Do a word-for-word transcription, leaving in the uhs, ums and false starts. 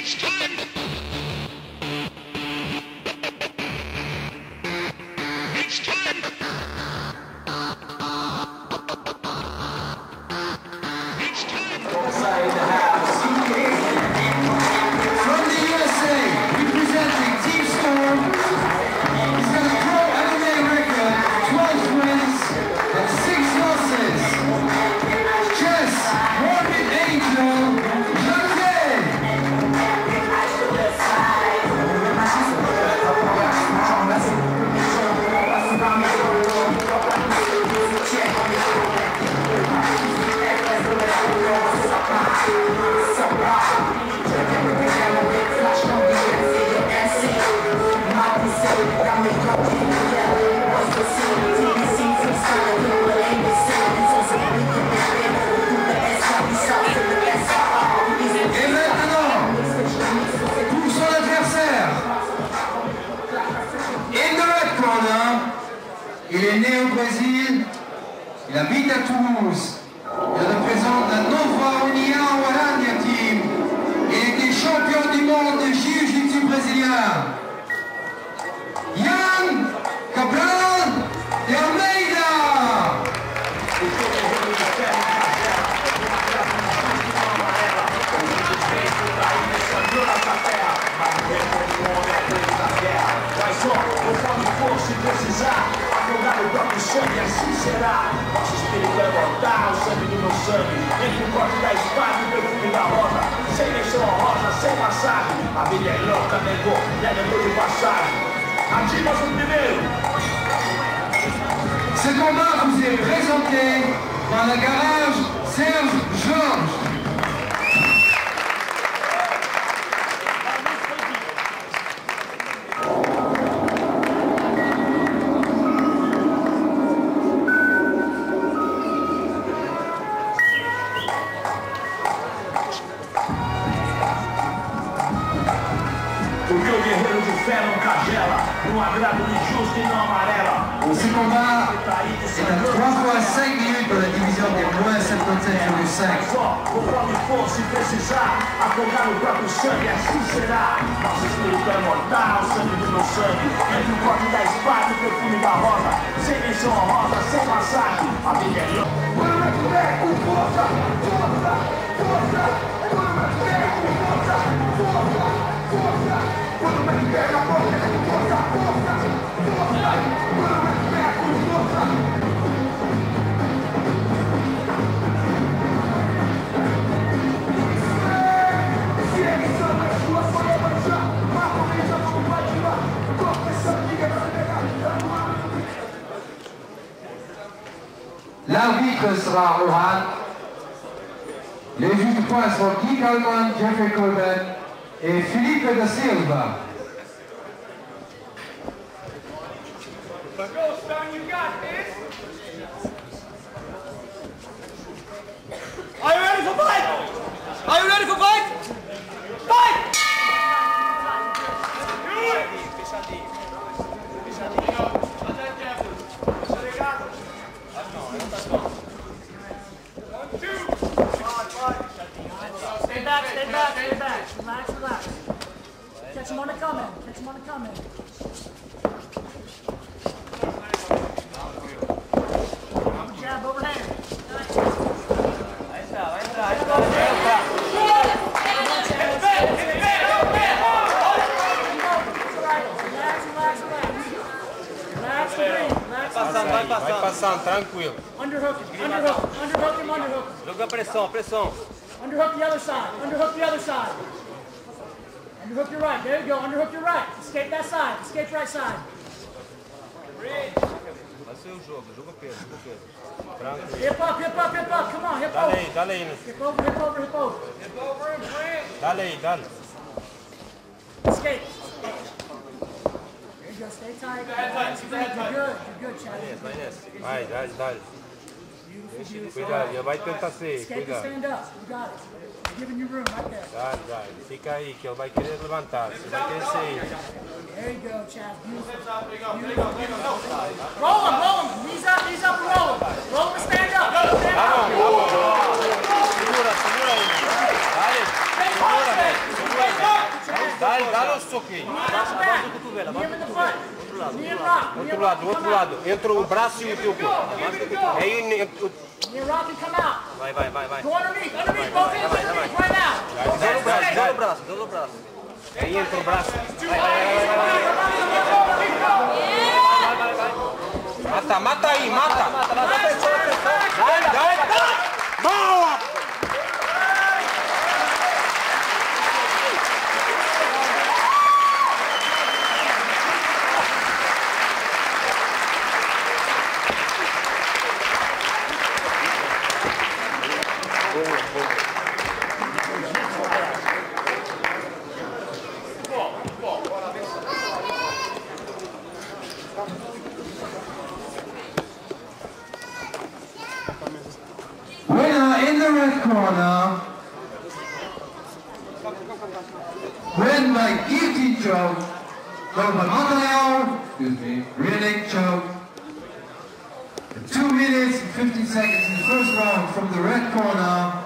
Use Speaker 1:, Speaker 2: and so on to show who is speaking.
Speaker 1: Il est né au Brésil, il habite à Toulouse, il représente la Nova União Aranya Team, il était champion du monde de Jiu-Jitsu brésilien. Ian Cabral de Almeida!
Speaker 2: Se precisar, afogar o próprio sangue, assim será. Nosso espírito é mortal, o sangue do meu sangue. Entre o corte da espada e o perfume da rosa. Sem menção honrosa, sem passagem. A vida é louca, negou, leva de passagem. Ativas o primeiro.
Speaker 1: Ce combat vous est présenté par la garage Serge Georges. Ce combat est à trois fois cinq minutes dans la division des moins soixante-dix-sept virgule cinq.
Speaker 2: Conforme for, se precisar, afogar o próprio sangue, assim será. Nosso espírito é mortal, o sangue do meu sangue. Entre o corte da espada e o perfume da rosa. Sem menção honrosa, sem massagem. A vida é louca. Quando me tiver com força, força, força. Quando me tiver com força, força, força. Quando me tiver com força, força, força, força. Quando me tiver com força.
Speaker 1: L'arbitre sera Rohan. Les juges de points seront Guy Coleman, Jeffrey Colben et Felipe da Silva.
Speaker 3: Go, Stone, you got this. Are you ready for fight? Are you ready for fight? Fight!
Speaker 4: Stay back, stay back, stay back. Relax, relax. Catch him on the come in. Catch him on the come in. Jab overhand.
Speaker 5: Vai passando, vai passando, tranquilo.
Speaker 4: Underhook him, underhook, underhook him, underhook him.
Speaker 5: Joga a pressão, pressão.
Speaker 4: Underhook the other side, underhook the other side. Underhook your right, there you go, underhook your right. Escape that side, escape right side.
Speaker 5: Vai ser o jogo, joga Pedro, joga Pedro. Tranquilo.
Speaker 4: Hip up, hip up, hip up, come on, hip
Speaker 5: Dale
Speaker 4: over.
Speaker 5: aí, dale aí.
Speaker 4: Hip over, hip over, hip over.
Speaker 5: Dale aí, dale.
Speaker 4: Escape. There you go, stay tight. You're good, you're good, Chad.
Speaker 5: Vai nessa, vai, dale, dale. Cuidado, já vai tentar sair,
Speaker 4: Escape and
Speaker 5: cuidado.
Speaker 4: stand up, you got it. You're giving you room right there.
Speaker 5: Dale, dale. Fica aí que ele vai querer levantar, você vai querer sair.
Speaker 4: There you go, Chad. Beautiful. Beautiful. Roll him, roll him. Knees up, knees up, roll him. Roll him and stand up. Stand
Speaker 5: Tá
Speaker 4: up.
Speaker 5: bom, tá bom. Segura, segura aí. Vai, segura, velho. Segura aí.
Speaker 3: o soquinho.
Speaker 4: Knee him in the foot. Knee and rock.
Speaker 5: Outro lado, outro lado. Entra o braço e o teu corpo. Aí,
Speaker 4: Knee and rock and come out.
Speaker 3: Vai, vai, vai, vai.
Speaker 4: Go underneath. Underneath. Both hands underneath. Right now.
Speaker 3: Dá o braço, dá o braço, dá o braço.
Speaker 5: aí entra o braço. Mata, mata aí, mata. Vai, vai, vai. Boa!
Speaker 1: Winner in the red corner, win by guillotine choke, won by Montreal, excuse me, rear neck choke. Two minutes and fifty seconds in the first round from the red corner.